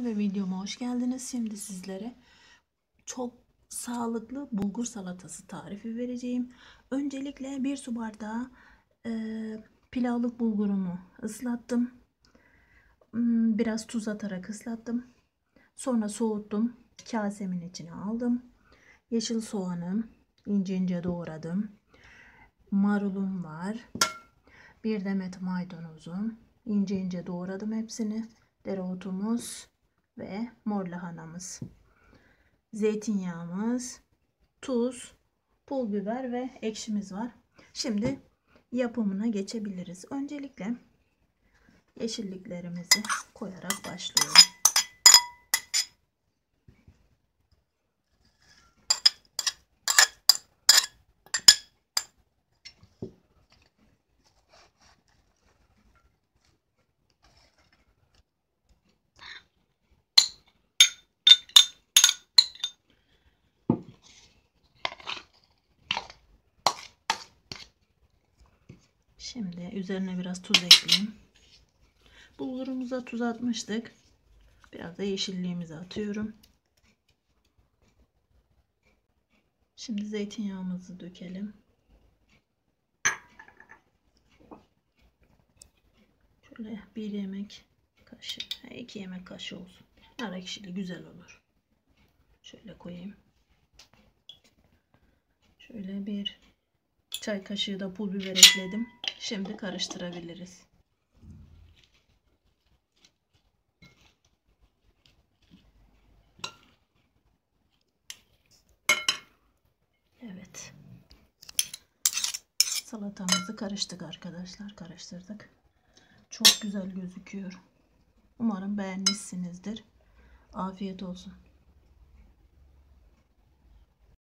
Kanalıma ve videoma hoş geldiniz. Şimdi sizlere çok sağlıklı bulgur salatası tarifi vereceğim. Öncelikle 1 su bardağı pilavlık bulgurumu ıslattım. Biraz tuz atarak ıslattım. Sonra soğuttum. Kasemin içine aldım. Yeşil soğanım ince ince doğradım. Marulum var. Bir demet maydanozum. İnce ince doğradım hepsini. Dereotumuz ve mor lahanamız. Zeytinyağımız, tuz, pul biber ve ekşimiz var. Şimdi yapımına geçebiliriz. Öncelikle yeşilliklerimizi koyarak başlıyorum. Şimdi üzerine biraz tuz ekleyeyim. Bulgurumuza tuz atmıştık. Biraz da yeşilliğimizi atıyorum. Şimdi zeytinyağımızı dökelim. Şöyle 1 yemek kaşığı, 2 yemek kaşığı olsun. Nar ekşili güzel olur. Şöyle koyayım. Şöyle 1 çay kaşığı da pul biber ekledim. Şimdi karıştırabiliriz. Evet. Salatamızı karıştırdık arkadaşlar. Karıştırdık. Çok güzel gözüküyor. Umarım beğenmişsinizdir. Afiyet olsun.